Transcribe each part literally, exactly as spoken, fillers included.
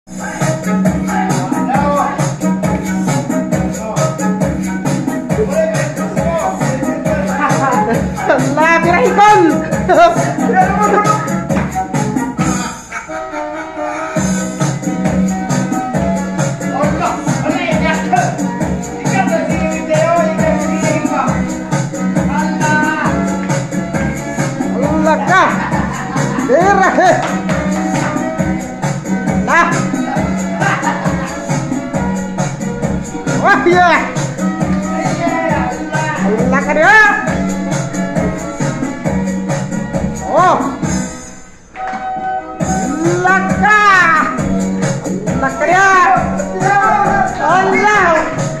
Lah, pirahikon. Lakah, irah, nah, wah ya, lakah dia, oh, lakah, lakah dia, Allah,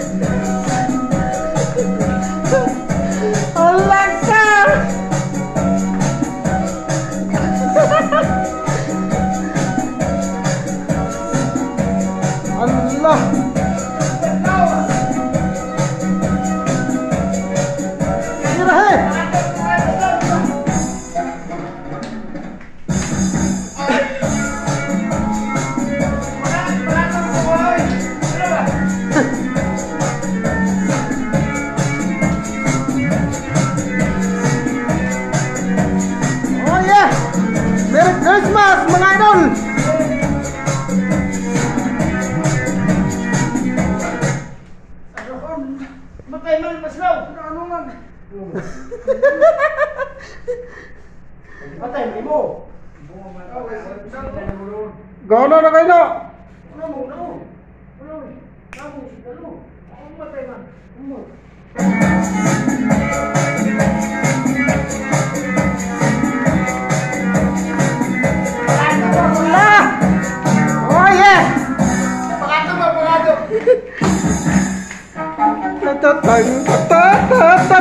lakah. Allah. Irahe. Oh ya. Merry Christmas mga idol. Matay man slow. Ano man? Matay mo. Gono na kayo no. Ano mo? Ano mo? Ano mo? Ano mo? Ano matay man? Ano? Ah! Oh yeah. Pagado ba, pagado? Ta ta ta ta ta.